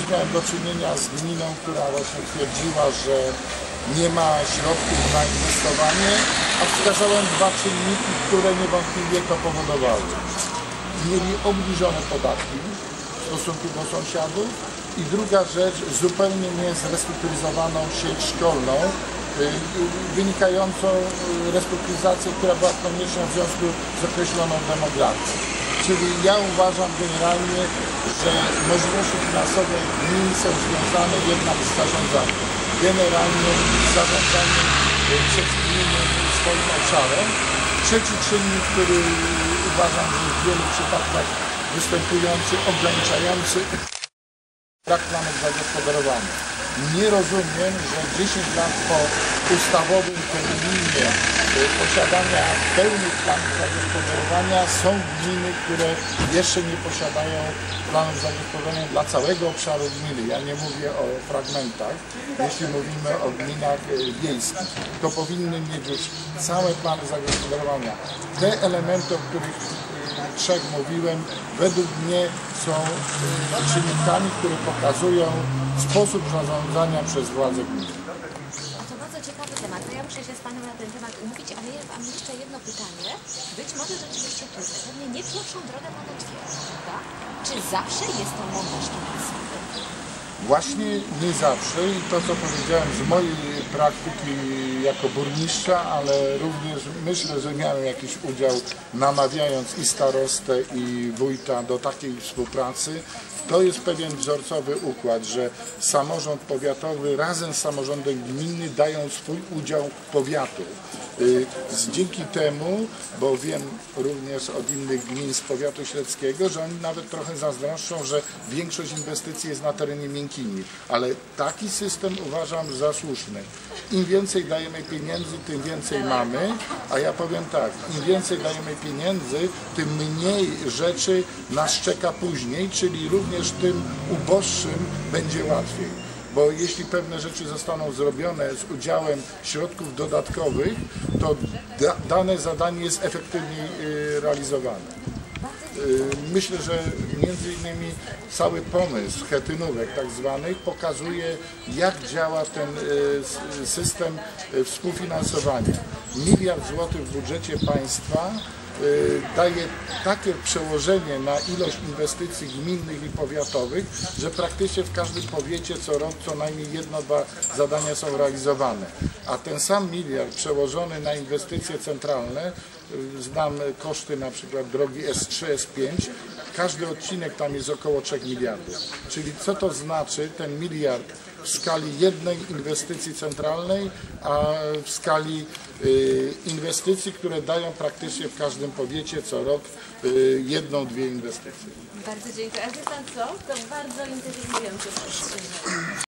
miałem do czynienia z gminą, która właśnie twierdziła, że nie ma środków na inwestowanie, a wskazałem dwa czynniki, które niewątpliwie to powodowały. Mieli obniżone podatki w stosunku do sąsiadów i druga rzecz, zupełnie niezrestrukturyzowaną sieć szkolną, wynikającą restrukturyzację, która była konieczna w związku z określoną demografią. Czyli ja uważam generalnie, że możliwości finansowe gmin są związane jednak z zarządzaniem. Generalnie z zarządzaniem przez gminy swoim obszarem. Trzeci czynnik, który uważam, że w wielu przypadkach występujący, ograniczający brak planów zagospodarowania. Nie rozumiem, że 10 lat po ustawowym terminie posiadania pełnych planów zagospodarowania są gminy, które jeszcze nie posiadają planów zagospodarowania dla całego obszaru gminy. Ja nie mówię o fragmentach. Jeśli mówimy o gminach wiejskich, to powinny mieć już całe plany zagospodarowania. Te elementy, o których trzech mówiłem, według mnie są czynnikami, które pokazują sposób zarządzania przez władze gminy. To bardzo ciekawy temat. To ja muszę się z Panem na ten temat umówić, ale ja mam jeszcze jedno pytanie. Być może rzeczywiście trudne. Pewnie nie pierwszą drogę Pan otwiera, prawda? Czy zawsze jest to montaż finansowy? Właśnie nie zawsze i to, co powiedziałem z mojej praktyki jako burmistrza, ale również myślę, że miałem jakiś udział, namawiając i starostę, i wójta do takiej współpracy. To jest pewien wzorcowy układ, że samorząd powiatowy razem z samorządem gminy dają swój udział powiatu. Dzięki temu, bo wiem również od innych gmin z powiatu śledzkiego, że oni nawet trochę zazdroszczą, że większość inwestycji jest na terenie Miękini, ale taki system uważam za słuszny. Im więcej dajemy pieniędzy, tym więcej mamy, a ja powiem tak, im więcej dajemy pieniędzy, tym mniej rzeczy nas czeka później, czyli również tym uboższym będzie łatwiej. Bo jeśli pewne rzeczy zostaną zrobione z udziałem środków dodatkowych, to dane zadanie jest efektywniej realizowane. Myślę, że między innymi cały pomysł chetynówek tak zwanych pokazuje, jak działa ten system współfinansowania. 1 miliard złotych w budżecie państwa daje takie przełożenie na ilość inwestycji gminnych i powiatowych, że praktycznie w każdym powiecie co rok co najmniej 1-2 zadania są realizowane. A ten sam miliard przełożony na inwestycje centralne, znam koszty na przykład drogi S3, S5, każdy odcinek tam jest około 3 miliardów. Czyli co to znaczy ten miliard w skali jednej inwestycji centralnej, a w skali inwestycji, które dają praktycznie w każdym powiecie co rok 1-2 inwestycje. Bardzo dziękuję. A wie Pan co? To bardzo interesujące spostrzeżenie.